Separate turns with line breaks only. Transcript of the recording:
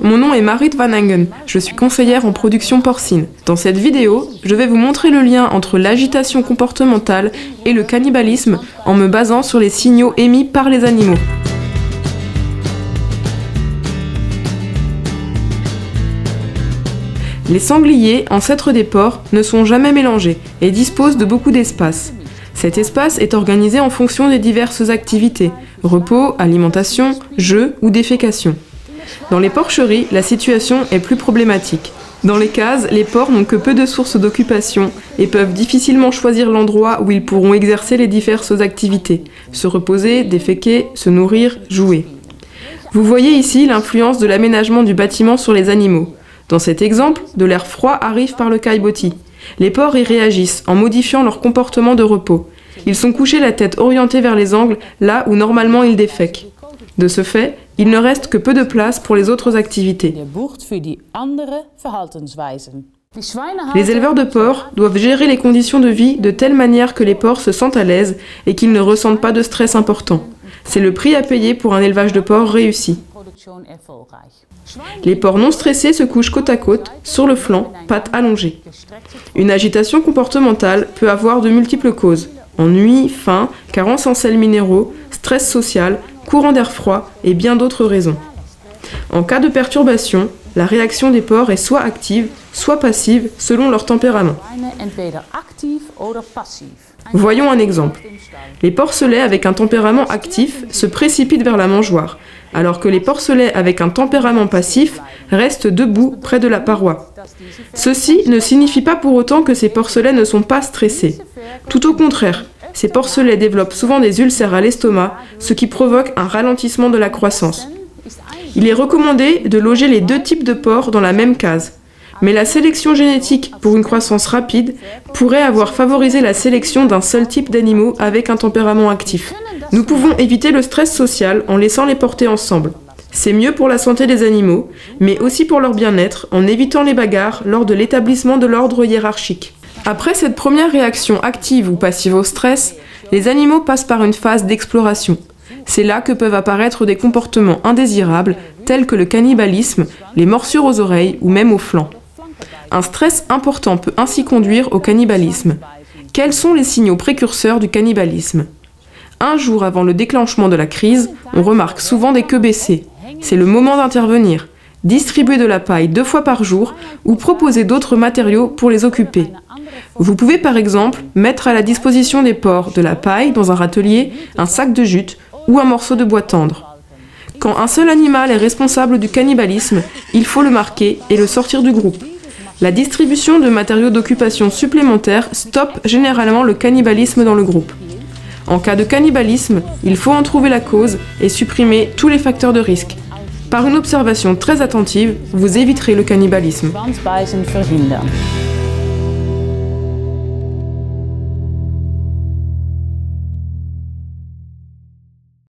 Mon nom est Marit Van Engen, je suis conseillère en production porcine. Dans cette vidéo, je vais vous montrer le lien entre l'agitation comportementale et le cannibalisme en me basant sur les signaux émis par les animaux. Les sangliers, ancêtres des porcs, ne sont jamais mélangés et disposent de beaucoup d'espace. Cet espace est organisé en fonction des diverses activités, repos, alimentation, jeux ou défécation. Dans les porcheries, la situation est plus problématique. Dans les cases, les porcs n'ont que peu de sources d'occupation et peuvent difficilement choisir l'endroit où ils pourront exercer les diverses activités, se reposer, déféquer, se nourrir, jouer. Vous voyez ici l'influence de l'aménagement du bâtiment sur les animaux. Dans cet exemple, de l'air froid arrive par le caillebotis. Les porcs y réagissent en modifiant leur comportement de repos. Ils sont couchés la tête orientée vers les angles, là où normalement ils défèquent. De ce fait, il ne reste que peu de place pour les autres activités. Les éleveurs de porcs doivent gérer les conditions de vie de telle manière que les porcs se sentent à l'aise et qu'ils ne ressentent pas de stress important. C'est le prix à payer pour un élevage de porcs réussi. Les porcs non stressés se couchent côte à côte, sur le flanc, pattes allongées. Une agitation comportementale peut avoir de multiples causes. Ennui, faim, carence en sels minéraux, stress social, courant d'air froid et bien d'autres raisons. En cas de perturbation, la réaction des porcs est soit active, soit passive selon leur tempérament. Voyons un exemple. Les porcelets avec un tempérament actif se précipitent vers la mangeoire, alors que les porcelets avec un tempérament passif restent debout près de la paroi. Ceci ne signifie pas pour autant que ces porcelets ne sont pas stressés. Tout au contraire, ces porcelets développent souvent des ulcères à l'estomac, ce qui provoque un ralentissement de la croissance. Il est recommandé de loger les deux types de porcs dans la même case. Mais la sélection génétique pour une croissance rapide pourrait avoir favorisé la sélection d'un seul type d'animaux avec un tempérament actif. Nous pouvons éviter le stress social en laissant les porter ensemble. C'est mieux pour la santé des animaux, mais aussi pour leur bien-être en évitant les bagarres lors de l'établissement de l'ordre hiérarchique. Après cette première réaction active ou passive au stress, les animaux passent par une phase d'exploration. C'est là que peuvent apparaître des comportements indésirables tels que le cannibalisme, les morsures aux oreilles ou même aux flancs. Un stress important peut ainsi conduire au cannibalisme. Quels sont les signaux précurseurs du cannibalisme ? Un jour avant le déclenchement de la crise, on remarque souvent des queues baissées. C'est le moment d'intervenir, distribuer de la paille 2 fois par jour ou proposer d'autres matériaux pour les occuper. Vous pouvez par exemple mettre à la disposition des porcs de la paille dans un râtelier, un sac de jute ou un morceau de bois tendre. Quand un seul animal est responsable du cannibalisme, il faut le marquer et le sortir du groupe. La distribution de matériaux d'occupation supplémentaires stoppe généralement le cannibalisme dans le groupe. En cas de cannibalisme, il faut en trouver la cause et supprimer tous les facteurs de risque. Par une observation très attentive, vous éviterez le cannibalisme.